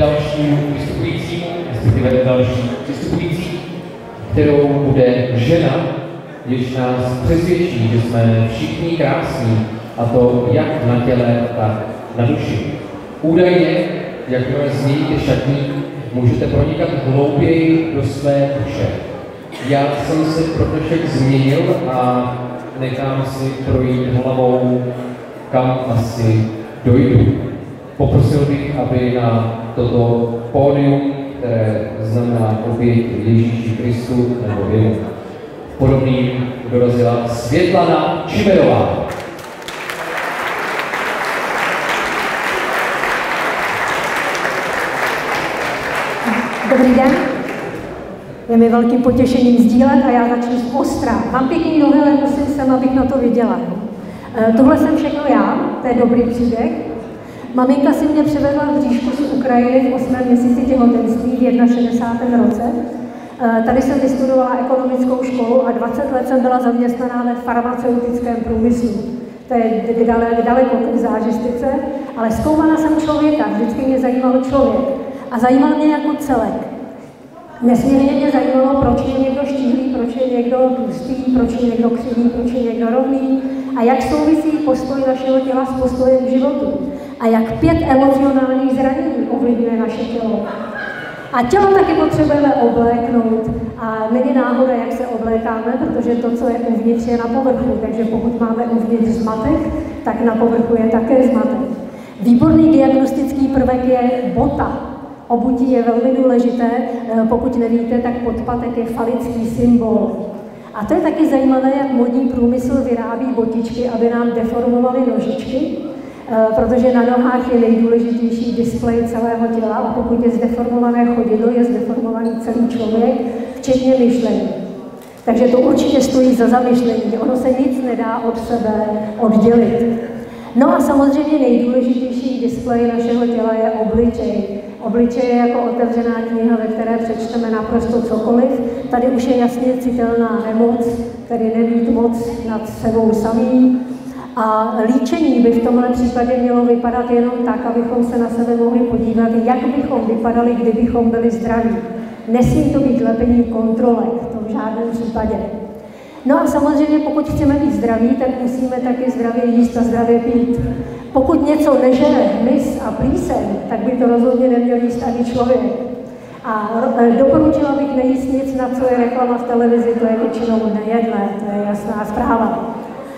dalšímu vystupujícímu, respektive další vystupující, kterou bude žena, když nás přesvědčí, že jsme všichni krásní, a to jak na těle, tak na duši. Údajně, jakmile změníte šatník, můžete pronikat hlouběji do své duše. Já jsem se pro dnešek změnil a nechám si projít hlavou, kam asi dojdu. Poprosil bych, aby na toto pódium, které znamená oběť Ježíši Kristu nebo jemu podobným, dorazila Světlana Čimerová. Dobrý den. Je mi velkým potěšením sdílet a já začnu z ostra. Mám pěkný nohy, ale musím sem, abych na to viděla. Tohle jsem všechno já, to je dobrý příběh. Maminka si mě přivedla v bříšku z Ukrajiny v 8. měsíci těhotenství v 61. roce. Tady jsem vystudovala ekonomickou školu a 20 let jsem byla zaměstnaná ve farmaceutickém průmyslu. To je daleko od zážistice, ale zkoumala jsem člověka, vždycky mě zajímal člověk. A zajímal mě jako celek. Nesmírně mě zajímalo, proč je někdo štíhlý, proč je někdo tlustý, proč je někdo křivý, proč je někdo rovný a jak souvisí postoj našeho těla s postojem k životu. A jak 5 emocionálních zranění ovlivňuje naše tělo. A tělo taky potřebujeme obléknout a není náhoda, jak se oblékáme, protože to, co je uvnitř, je na povrchu. Takže pokud máme uvnitř zmatek, tak na povrchu je také zmatek. Výborný diagnostický prvek je bota. Obutí je velmi důležité, pokud nevíte, tak podpatek je falický symbol. A to je taky zajímavé, jak modní průmysl vyrábí botičky, aby nám deformovaly nožičky, protože na nohách je nejdůležitější displej celého těla a pokud je zdeformované chodidlo, je zdeformovaný celý člověk, včetně myšlení. Takže to určitě stojí za zamyšlení, ono se nic nedá od sebe oddělit. No a samozřejmě nejdůležitější displej našeho těla je obličej. Obličej je jako otevřená kniha, ve které přečteme naprosto cokoliv. Tady už je jasně citelná nemoc, tedy nemít moc nad sebou samým. A líčení by v tomhle případě mělo vypadat jenom tak, abychom se na sebe mohli podívat, jak bychom vypadali, kdybychom byli zdraví. Nesmí to být lepení kontrolek, to v žádném případě. No a samozřejmě, pokud chceme být zdraví, tak musíme taky zdravě jíst a zdravě pít. Pokud něco nežere hmyz a plíseň, tak by to rozhodně neměl jíst ani člověk. A doporučila bych nejíst nic, na co je reklama v televizi, to je většinou nejedlé, to je jasná zpráva.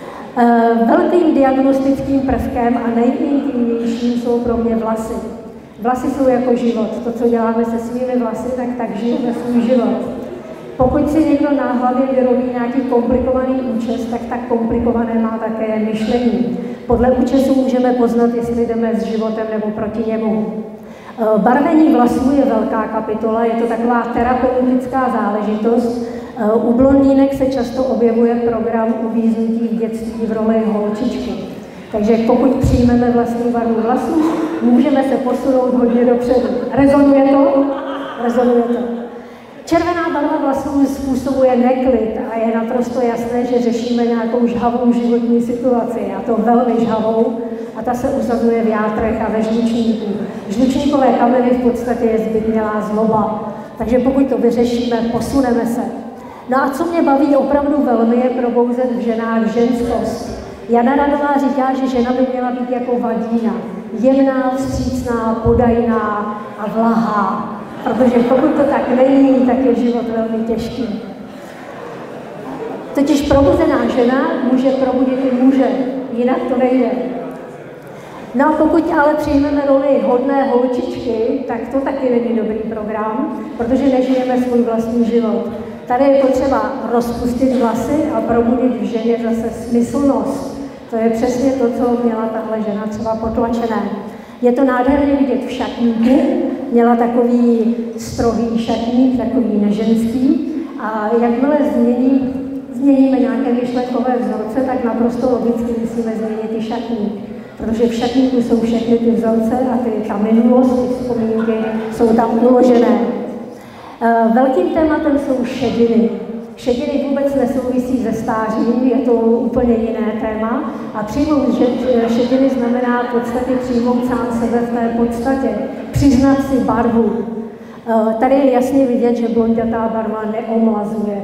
Velkým diagnostickým prvkem a nejintimnějším jsou pro mě vlasy. Vlasy jsou jako život. To, co děláme se svými vlasy, tak žijeme svůj život. Pokud si někdo na hlavě vyrobí nějaký komplikovaný účes, tak komplikované má také myšlení. Podle účesu můžeme poznat, jestli jdeme s životem nebo proti němu. Barvení vlasů je velká kapitola, je to taková terapeutická záležitost. U blondýnek se často objevuje program uvíznutí v dětství v roli holčičky. Takže pokud přijmeme vlastní barvu vlasů, můžeme se posunout hodně dopředu. Rezonuje to? Rezonuje to. Červená barva vlasů způsobuje neklid a je naprosto jasné, že řešíme nějakou žhavou životní situaci, a to velmi žhavou, a ta se usazuje v játrech a ve žlučníku. Žlučníkové kameny v podstatě je zbytnělá zloba, takže pokud to vyřešíme, posuneme se. No a co mě baví opravdu velmi, je probouzet v ženách ženskost. Jana Radová říká, že žena by měla být jako vagína. Jemná, vstřícná, podajná a vlahá. Protože pokud to tak není, tak je život velmi těžký. Totiž probuzená žena může probudit i muže, jinak to nejde. No a pokud ale přijmeme roli hodné holčičky, tak to taky není dobrý program, protože nežijeme svůj vlastní život. Tady je potřeba rozpustit vlasy a probudit v ženě zase smyslnost. To je přesně to, co měla tahle žena třeba potlačené. Je to nádherně vidět v šatníku, měla takový strohý šatník, takový neženský, a jakmile změníme nějaké myšlenkové vzorce, tak naprosto logicky musíme změnit i šatník. Protože v šatníku jsou všechny ty vzorce a ta minulost, ty vzpomínky jsou tam uložené. Velkým tématem jsou šediny. Šediny vůbec nesouvisí se stářím, je to úplně jiné téma. A přijmout šediny znamená v podstatě přijmout sám sebe v té podstatě. přiznat si barvu. Tady je jasně vidět, že blondětá barva neomlazuje.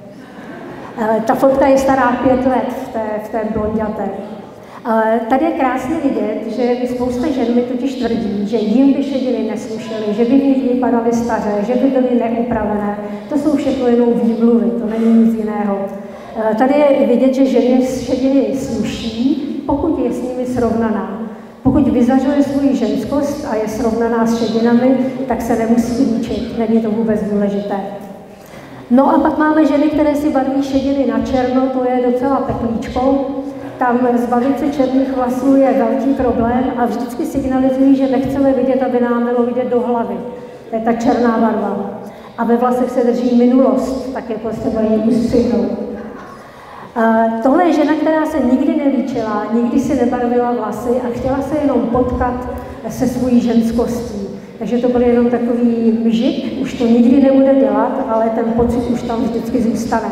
Ta fotka je stará 5 let v té blonděté. Tady je krásně vidět, že spousta žen mi totiž tvrdí, že jim by šediny neslušely, že by v nich vypadaly staře, že by byly neupravené. To jsou všechno jenom výmluvy, to není nic jiného. Tady je vidět, že ženě šediny sluší, pokud je s nimi srovnaná. Pokud vyzařuje svoji ženskost a je srovnaná s šedinami, tak se nemusí líčit, není to vůbec důležité. No a pak máme ženy, které si barví šediny na černo, to je docela peklíčko. Tam zbavit se černých vlasů je velký problém a vždycky signalizují, že nechceme vidět, aby nám bylo vidět do hlavy. To je ta černá barva. A ve vlasech se drží minulost, tak je potřeba ji ustřihnout. Tohle je žena, která se nikdy nelíčila, nikdy si nebarvila vlasy a chtěla se jenom potkat se svojí ženskostí. Takže to byl jenom takový mžik, už to nikdy nebude dělat, ale ten pocit už tam vždycky zůstane.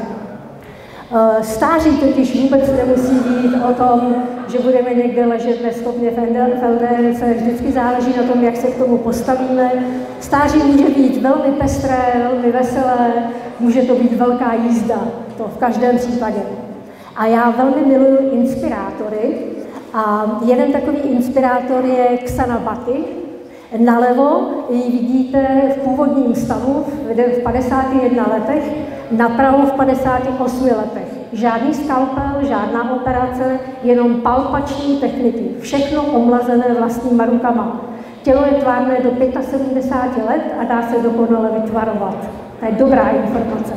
Stáří totiž vůbec nemusí být o tom, že budeme někde ležet neschopně v eldérice, vždycky záleží na tom, jak se k tomu postavíme. Stáří může být velmi pestré, velmi veselé, může to být velká jízda, to v každém případě. A já velmi miluji inspirátory a jeden takový inspirátor je Xana Bhatti. Nalevo ji vidíte v původním stavu v 51 letech, napravo v 58 letech. Žádný skalpel, žádná operace, jenom palpační techniky. Všechno omlazené vlastníma rukama. Tělo je tvárné do 75 let a dá se dokonale vytvarovat. To je dobrá informace.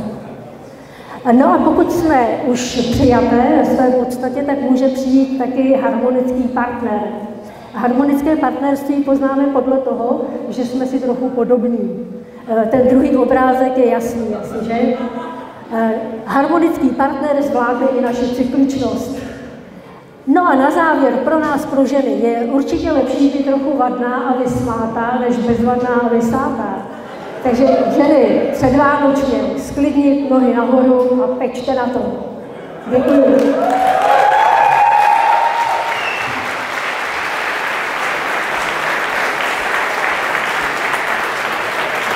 No a pokud jsme už přijaté ve své podstatě, tak může přijít taky harmonický partner. Harmonické partnerství poznáme podle toho, že jsme si trochu podobní. Ten druhý obrázek je jasný, že? Harmonický partner zvládne i naši cykličnost. No a na závěr pro nás, pro ženy, je určitě lepší být trochu vadná a vysmátá, než bezvadná a vysátá. Takže ženy, předvánočně sklidnit nohy nahoru a pečte na to. Děkuji.